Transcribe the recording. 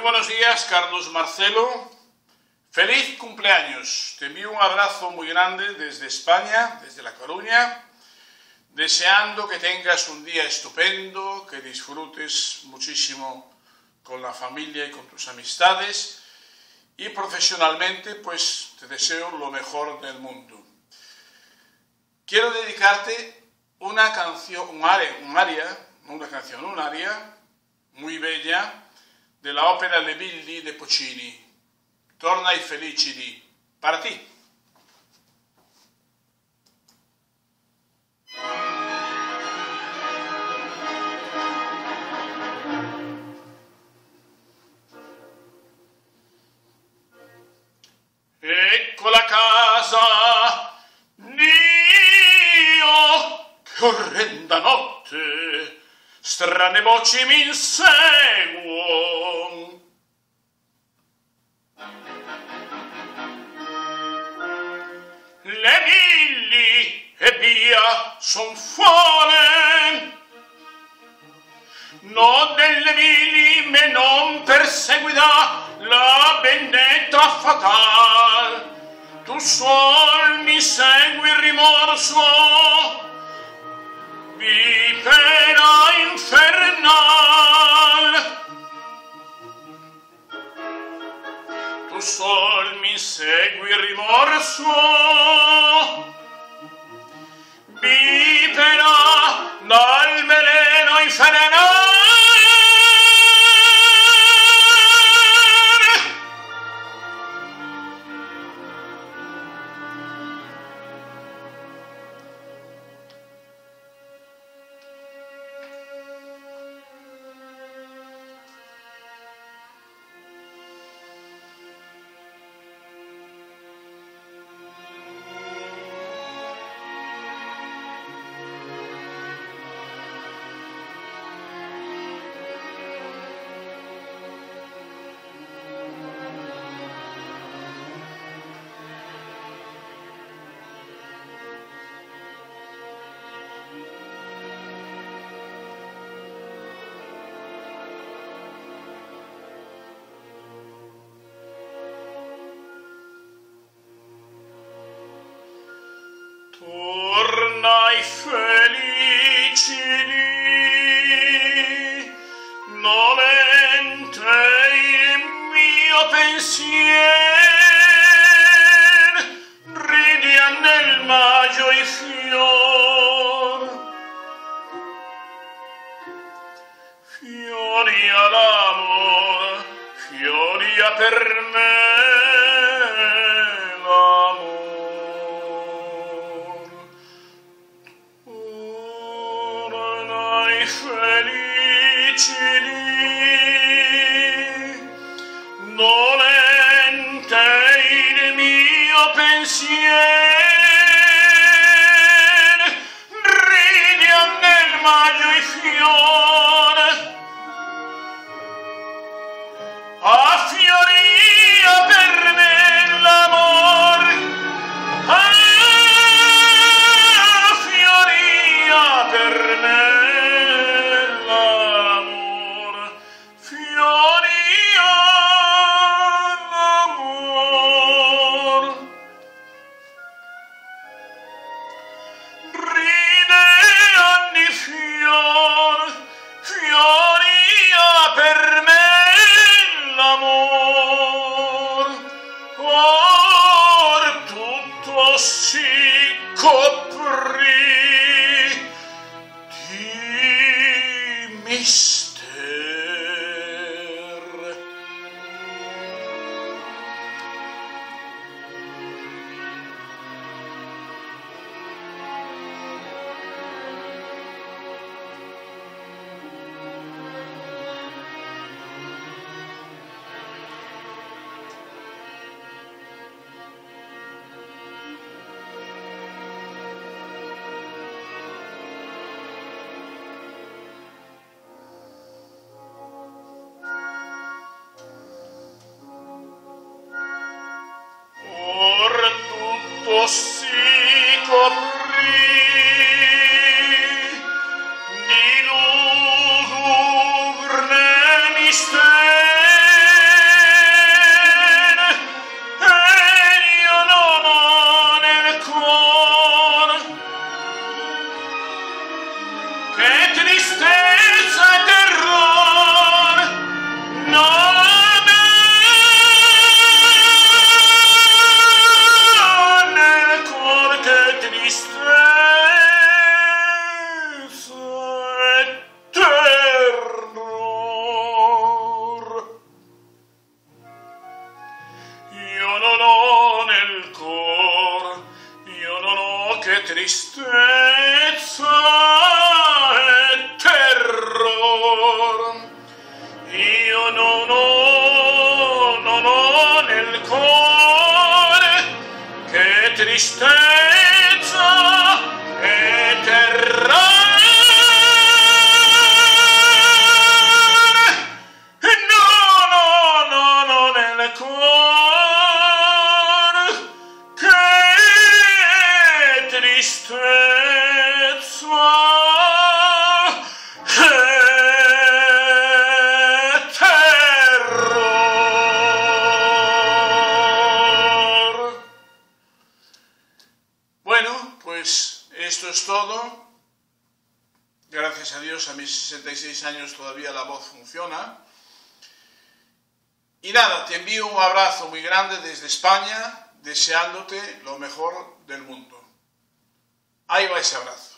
buenos días, Carlos Marcelo. Feliz cumpleaños. Te envío un abrazo muy grande desde España, desde La Coruña, deseando que tengas un día estupendo, que disfrutes muchísimo con la familia y con tus amistades, y profesionalmente pues te deseo lo mejor del mundo. Quiero dedicarte una canción, un aria muy bella de la ópera Le Villi de Puccini, Torna ai felici di. Para ti. Ecco la casa, Dio, che orrenda notte, strane voci mi inseguon. Le villi e via son fuori, no delle villi me non perseguirà la vendetta fatal. Tu sol mi segui il rimorso, vipera infernal. Tu sol mi segui il rimorso, vipera dal veleno infernale. Torna ai felici dì, nolente il mio pensier, ridia nel maggio i fiori all'amor, fiori a per me. Felici dolente il mio pensier, ridia nel maggio i fiori, a fioria per me l'amor, a fioria per me. Si coprì di mister. tristeza e terror, nel cuore che tristezza e terror. Io non ho nel cuore, io non ho che tristezza e terror. Io non ho nel cuore che tristezza e terrore. No, nel cuore che tristezza e terror. Bueno, pues esto es todo. Gracias a Dios, a mis 66 años todavía la voz funciona. Y nada, te envío un abrazo muy grande desde España, deseándote lo mejor del mundo. Ahí va ese abrazo.